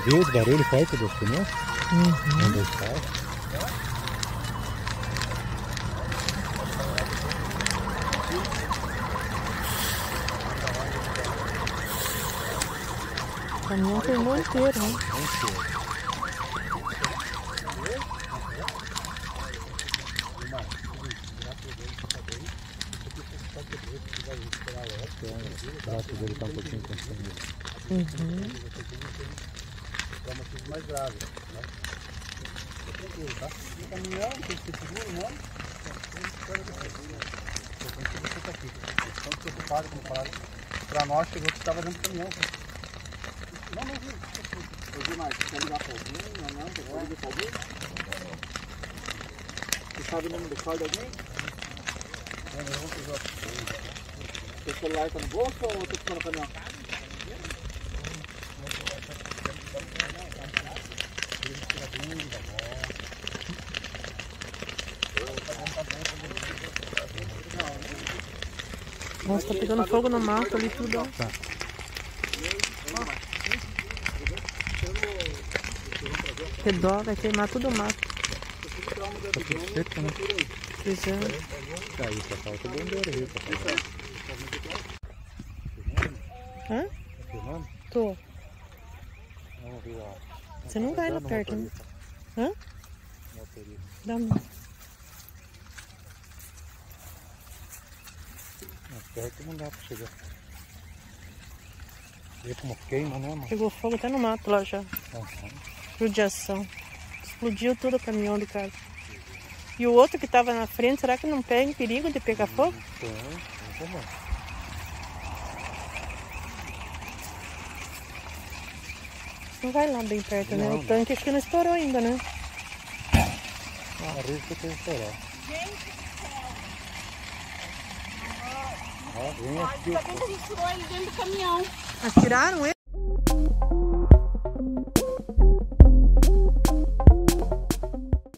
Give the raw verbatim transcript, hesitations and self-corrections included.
viu esse barulho forte dos pneus? Uhum. Onde está? O caminhão queimou inteiro, né? O braço dele está um pouquinho consumido. Uhum. É uma coisa mais grave, né? É tranquilo, tá? No caminhão, tem que ser seguro, não? Eu tenho que você tá aqui. Estão preocupados com falar. Pra nós, chegou que estava dentro do caminhão. Não, não viu. Eu vi mais. Quer ligar para alguém? Não, não. Quer ligar para alguém? Você sabe o nome do carro de alguém? Não, não vou pegar. Seu celular está no bolso ou está ficando no caminhão? Nossa, tá pegando fogo no mato ali tudo. Tá. Que dó, vai queimar tudo o mato. Tá tudo seco, né? Pois é. Aí só falta o bombeiro aí pra fazer. Hã? Tá filmando? Tô. Vamos ver, ó. Você não vai lá perto, né? Hã? Motorista. Dá uma. Mais perto não dá pra chegar. Vê como queima, né, mano? Pegou fogo até no mato lá já. Uhum. Judiação. Explodiu tudo o caminhão do cara. E o outro que tava na frente, será que não pega em perigo de pegar fogo? Tem, tem também. Não vai lá bem perto, né? Não, O tanque acho que não estourou ainda, né? Arrisca tem que esperar. Ó, vem aqui. Ainda bem que a gente tirou ele dentro do caminhão. Atiraram ele?